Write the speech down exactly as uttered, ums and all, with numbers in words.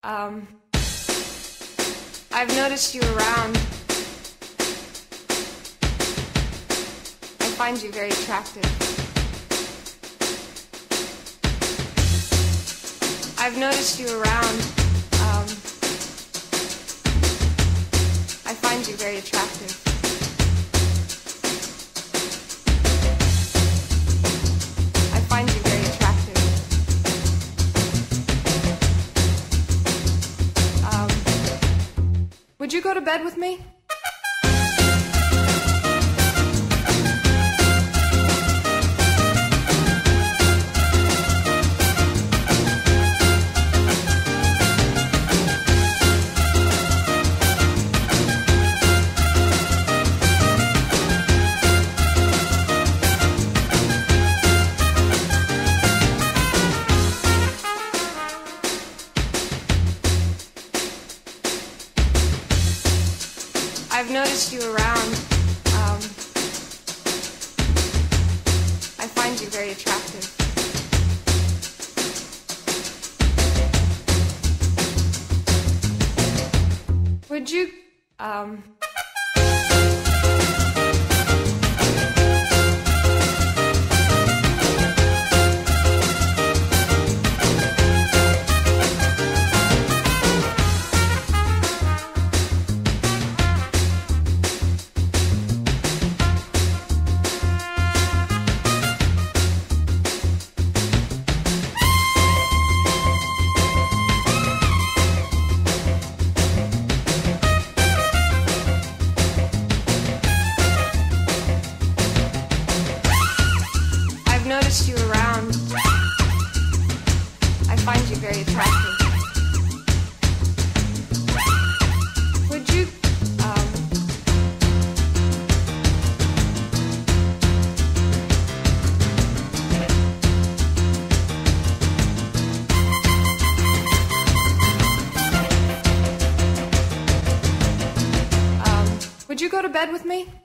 Um, I've noticed you around. I find you very attractive. I've noticed you around. Um, I find you very attractive. I find you very attractive. Um, would you go to bed with me? I've noticed you around. Um, I find you very attractive. Would you, um... I've noticed you around. I find you very attractive. Would you, um... um, would you go to bed with me?